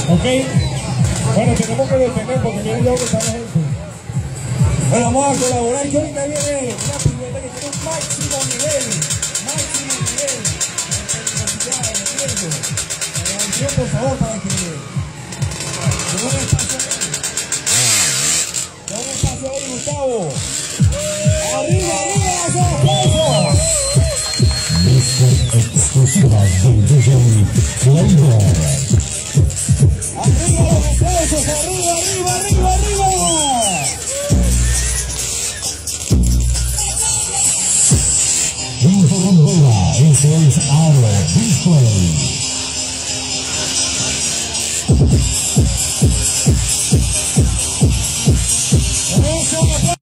Ok. Bueno, tenemos que detener porque viene ya que está la gente. Bueno, vamos a colaborar y ahorita viene una pirueta que tiene un máximo nivel. Máximo nivel. Atención, por favor, para que den un espacio ahí, Gustavo. Arriba, arriba, hacia aplausos. Mr. Exclusiva del DJ Playboy. Arriba los aplausos, arriba, arriba, arriba, arriba. Info Bandera, eso es Aro Display.